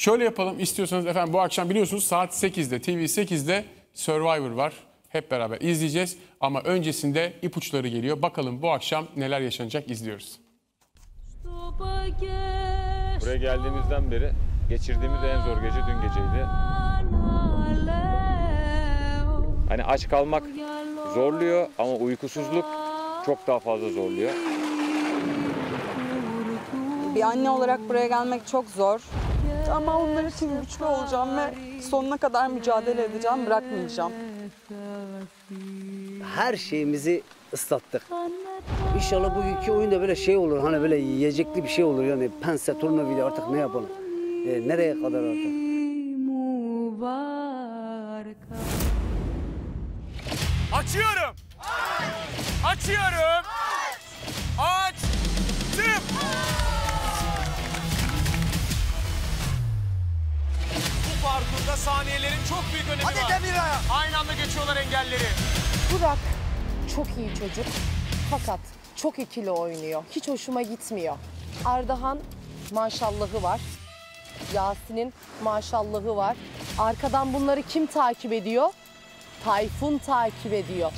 Şöyle yapalım istiyorsanız efendim, bu akşam biliyorsunuz saat 8'de TV8'de Survivor var. Hep beraber izleyeceğiz ama öncesinde ipuçları geliyor. Bakalım bu akşam neler yaşanacak, izliyoruz. Buraya geldiğimizden beri geçirdiğimiz en zor gece dün geceydi. Hani aç kalmak zorluyor ama uykusuzluk çok daha fazla zorluyor. Bir anne olarak buraya gelmek çok zor. Ama onlar için güçlü olacağım ve sonuna kadar mücadele edeceğim, bırakmayacağım. Her şeyimizi ıslattık. İnşallah bugünkü oyunda böyle şey olur, hani böyle yiyecekli bir şey olur yani pense, tornavida artık ne yapalım? Nereye kadar artık? Açıyorum. Açıyorum. Açtım. Bu parkurda saniyelerin çok büyük önemi var. Aynı anda geçiyorlar engelleri. Burak çok iyi çocuk fakat çok ikili oynuyor. Hiç hoşuma gitmiyor. Ardahan maşallahı var. Yasin'in maşallahı var. Arkadan bunları kim takip ediyor? Tayfun takip ediyor.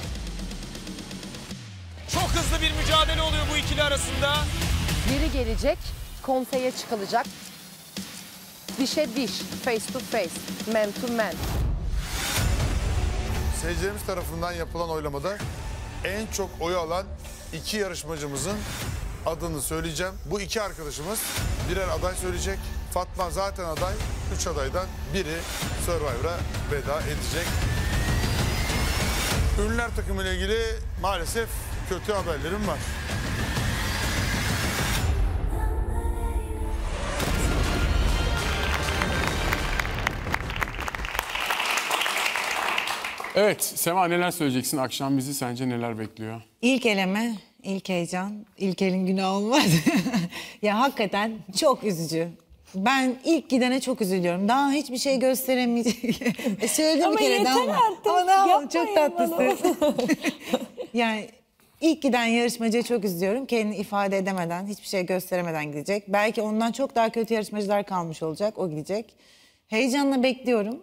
Çok hızlı bir mücadele oluyor bu ikili arasında. Biri gelecek, konseye çıkılacak. Dişe diş, face to face, man to man. Seyircilerimiz tarafından yapılan oylamada en çok oyu alan iki yarışmacımızın adını söyleyeceğim. Bu iki arkadaşımız birer aday söyleyecek. Fatma zaten aday. 3 adaydan biri Survivor'a veda edecek. Ünlüler takımı ile ilgili maalesef kötü haberlerim var. Evet Sema, neler söyleyeceksin? Akşam bizi sence neler bekliyor? İlk eleme, ilk heyecan, ilk elin günahı olmaz. Ya hakikaten çok üzücü. Ben ilk gidene çok üzülüyorum. Daha hiçbir şey gösteremeyecek. Söyledim bir kere daha. Ama ne yapalım, çok tatlısın. Yani ilk giden yarışmacıya çok üzülüyorum. Kendini ifade edemeden, hiçbir şey gösteremeden gidecek. Belki ondan çok daha kötü yarışmacılar kalmış olacak. O gidecek. Heyecanla bekliyorum.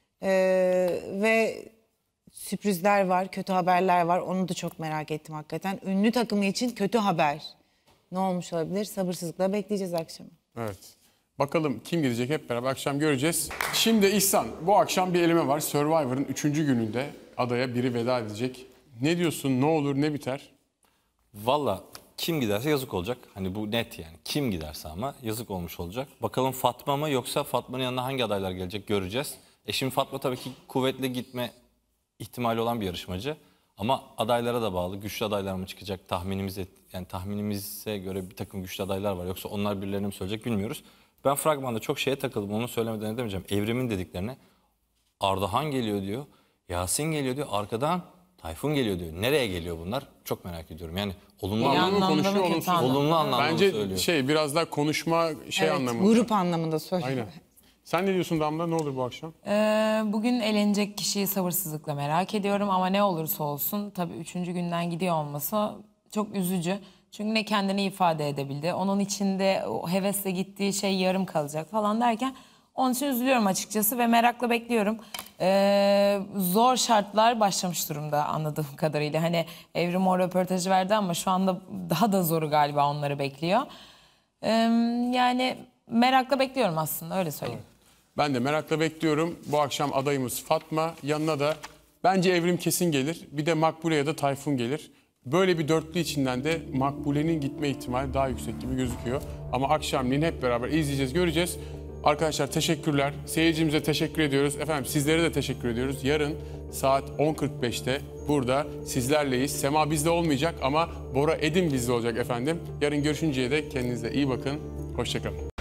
Ve sürprizler var, kötü haberler var. Onu da çok merak ettim hakikaten. Ünlü takımı için kötü haber. Ne olmuş olabilir? Sabırsızlıkla bekleyeceğiz akşamı. Evet. Bakalım kim gidecek, hep beraber akşam göreceğiz. Şimdi İhsan, bu akşam bir eleme var. Survivor'ın 3. gününde adaya biri veda edecek. Ne diyorsun? Ne olur, ne biter? Valla kim giderse yazık olacak. Hani bu net yani. Kim giderse ama yazık olmuş olacak. Bakalım Fatma mı yoksa Fatma'nın yanına hangi adaylar gelecek göreceğiz. Şimdi Fatma tabii ki kuvvetli gitme ihtimali olan bir yarışmacı. Ama adaylara da bağlı. Güçlü adaylar mı çıkacak tahminimize göre bir takım güçlü adaylar var. Yoksa onlar birilerini mi söyleyecek bilmiyoruz. Ben fragmanda çok şeye takıldım. Onu söylemeden edemeyeceğim. Evrim'in dediklerine. Ardahan geliyor diyor. Yasin geliyor diyor. Arkadan Tayfun geliyor diyor. Nereye geliyor bunlar? Çok merak ediyorum. Yani olumlu anlamda konuşuyor, olumlu anlamda bence söylüyor. biraz daha konuşma anlamında. Grup anlamında söylüyor. Aynen. Sen ne diyorsun Damla? Ne olur bu akşam? Bugün elenecek kişiyi sabırsızlıkla merak ediyorum ama ne olursa olsun tabii 3. günden gidiyor olması çok üzücü. Çünkü ne kendini ifade edebildi. Onun içinde o hevesle gittiği şey yarım kalacak falan derken onun için üzülüyorum açıkçası ve merakla bekliyorum. Zor şartlar başlamış durumda anladığım kadarıyla. Hani Evrim o röportajı verdi ama şu anda daha da zoru galiba onları bekliyor. Yani merakla bekliyorum aslında, öyle söyleyeyim. Ben de merakla bekliyorum. Bu akşam adayımız Fatma. Yanına da bence Evrim kesin gelir. Bir de Makbule ya da Tayfun gelir. Böyle bir dörtlü içinden de Makbule'nin gitme ihtimali daha yüksek gibi gözüküyor. Ama akşamleyin hep beraber izleyeceğiz, göreceğiz. Arkadaşlar teşekkürler. Seyircimize teşekkür ediyoruz. Efendim sizlere de teşekkür ediyoruz. Yarın saat 10.45'te burada sizlerleyiz. Sema bizde olmayacak ama Bora Edim bizde olacak efendim. Yarın görüşünceye dek kendinize iyi bakın. Hoşça kalın.